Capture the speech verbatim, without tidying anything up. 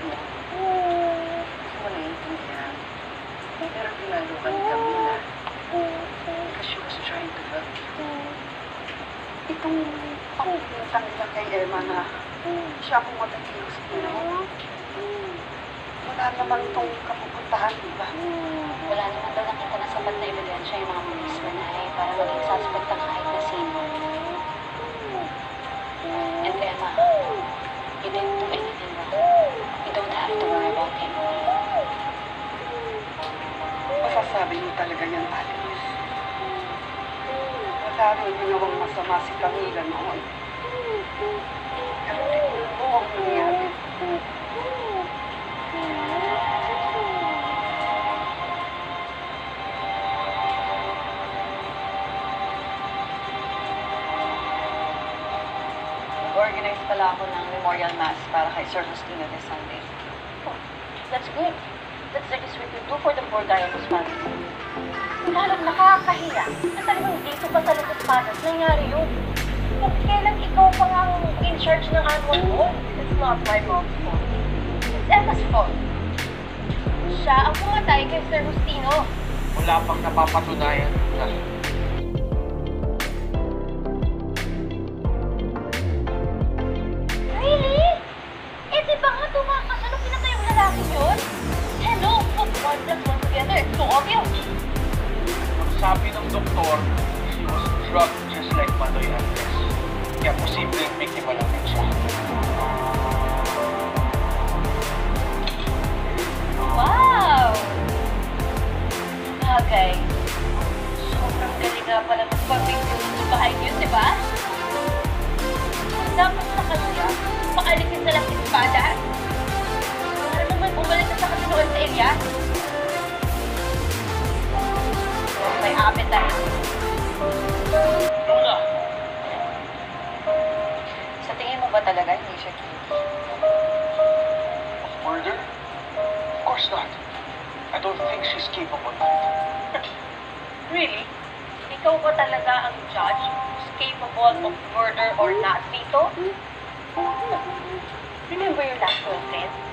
Gusto mo naiintindihan. Pero pinalo ka ni Camila. Because she was trying to help you. Itong pangungutang nila kay Emma na siya ang matagilog sa Pinoy. Wala naman itong kapupuntahan, di ba? Wala naman daw nakita na sapat na ebidensya yung mga pulis manay para maging suspect ang kahit na sino. And Emma, you didn't do anything wrong. You don't have to worry about him. Masasabi niyo talaga yan, Alice. Wala rin ginawang masama si Camila noon. Pero tingnan mo ang nangyari. Organize pala ako ng memorial mass para kay Sir Justino this Sunday. Oh, that's good. That's the least we could do for the poor guy and his family. Lalong nakakahiya na talagang dito pa sa Lucas Patas nangyari yun. Kung kailan ikaw pa nga ang in charge ng annual mo, it's not my mom's fault. It's Emma's fault. Siya ang pumatay kay Sir Justino. Wala pang napapatunayan na Really? Eh di ba nga tumakas? Ano pinatay yung lalaki yun? Hello, put one plus one together. It's so obvious. sabi ng doktor, she was drugged just like Manoy Andres. Kaya posibleng biktima lang din siya. Wow! Bagay. Sobrang galing nga pala magpapicture sa bahay yun, di ba? Dapat sa kanya, paalisin na lang yung espada. Para naman bumalik na sa kasinuan sa Elias. May appetite. Luna! Sa tingin mo ba talaga hindi siya guilty? Of murder? Of course not. I don't think she's capable of it. Really? Ikaw ba talaga ang judge who's capable of murder or not, Vito? Remember your last girlfriend?